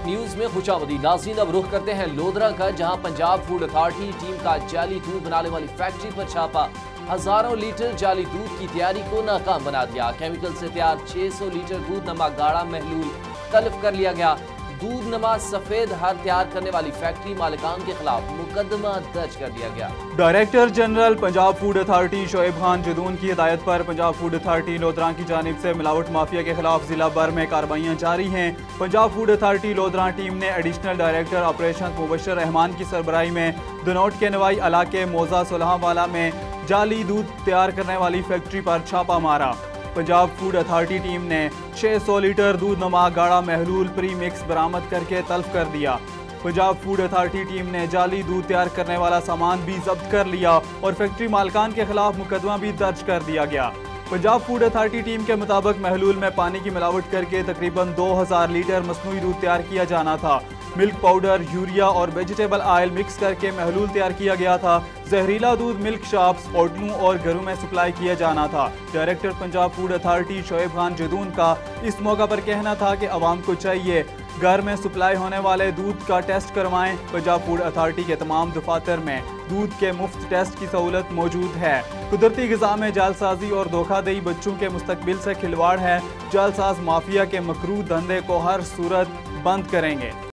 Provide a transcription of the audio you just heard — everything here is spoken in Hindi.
न्यूज में खुशामदी। नाज़रीन, अब रुख करते हैं लोधरा का, जहां पंजाब फूड अथॉरिटी टीम का जाली दूध बनाने वाली फैक्ट्री पर छापा। हजारों लीटर जाली दूध की तैयारी को नाकाम बना दिया। केमिकल से तैयार 600 लीटर दूध नमा गाढ़ा महलूल तलब कर लिया गया। दूध नमा सफेद हर तैयार करने वाली फैक्ट्री मालिकान के खिलाफ मुकदमा दर्ज कर दिया गया। Director general Punjab food authority Shoaib Khan Jadoon की हिदायत पर पंजाब फूड अथॉरिटी लोधरा की जानिब से मिलावट माफिया के खिलाफ जिला भर में कार्रवाइयां जारी हैं। Punjab food authority Lodhran team ने additional director operation Mubashar Rehman की सरबराही में दनोट के नवाई इलाके मोजा सुलहावाला में जाली दूध तैयार करने वाली फैक्ट्री पर छापा मारा। पंजाब फूड अथॉरिटी टीम ने 600 लीटर दूध नमा गाढ़ा महलूल प्री मिक्स बरामद करके तल्फ कर दिया। पंजाब फूड अथॉरिटी टीम ने जाली दूध तैयार करने वाला सामान भी जब्त कर लिया और फैक्ट्री मालकान के खिलाफ मुकदमा भी दर्ज कर दिया गया। पंजाब फूड अथॉरिटी टीम के मुताबिक महलूल में पानी की मिलावट करके तकरीबन 2000 लीटर मसनूई दूध तैयार किया जाना था। मिल्क पाउडर, यूरिया और वेजिटेबल ऑयल मिक्स करके महलूल तैयार किया गया था। जहरीला दूध मिल्क शॉप्स, होटलों और घरों में सप्लाई किया जाना था। Director Punjab food authority Shoaib Khan Jadoon का इस मौका पर कहना था कि अवाम को चाहिए घर में सप्लाई होने वाले दूध का टेस्ट करवाएं। पंजाब फूड अथॉरिटी के तमाम दफातर में दूध के मुफ्त टेस्ट की सहूलत मौजूद है। कुदरती ग़िज़ा में जालसाजी और धोखाधड़ी बच्चों के मुस्तकबिल से खिलवाड़ है। जालसाज माफिया के मकरूह धंधे को हर सूरत बंद करेंगे।